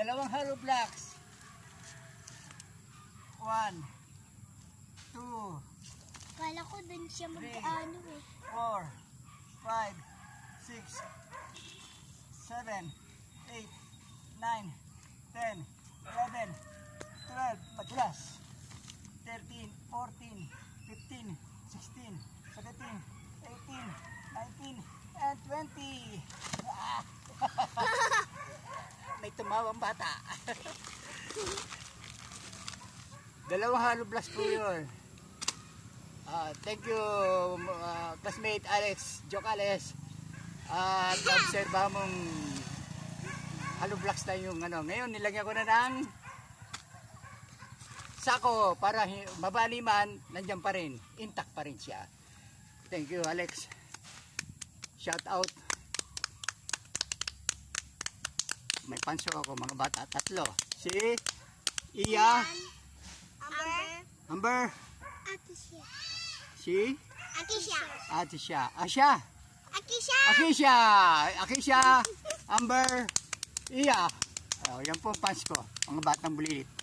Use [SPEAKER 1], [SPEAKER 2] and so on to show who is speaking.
[SPEAKER 1] Dalawang hollow blocks. 1, 2,
[SPEAKER 2] Kala ko dun siya mag-ano eh.
[SPEAKER 1] 4, 5, 6, 7, 8, 9, 10, 11, 12, madulas. 13, 14, 15, 16, 17, 18, 19, and 20. May tumawang bata. Dalawang hollow blocks po yun. Thank you, classmate Alex Jocales. Observa mong hollow blocks na yung ano. Ngayon nilagyan ko na ng sako para mabali man, nandiyan pa rin, intact pa rin siya. Thank you, Alex. Shout out. May panso ako, mga bata, 3. Si Iya, Amber,
[SPEAKER 2] Akisha.
[SPEAKER 1] si
[SPEAKER 2] Akisha.
[SPEAKER 1] Atisha, Asya,
[SPEAKER 2] Akisha.
[SPEAKER 1] Akisha, Amber, Iya. Yan po ang fans ko, mga batang bulilit.